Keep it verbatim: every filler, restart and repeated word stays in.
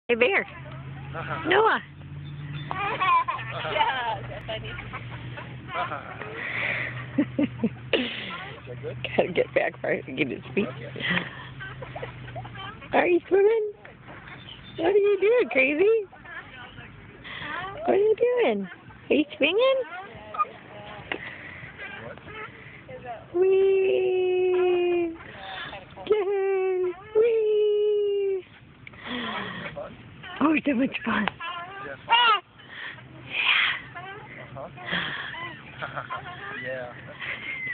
Hey, Bear. Noah. Yeah, that's funny. Gotta get back first and get his feet. Are you swimming? What are you doing, crazy? What are you doing? Are you swinging? Whee! Yay! Whee! Oh, so much fun. Uh-huh. Yeah. Yeah.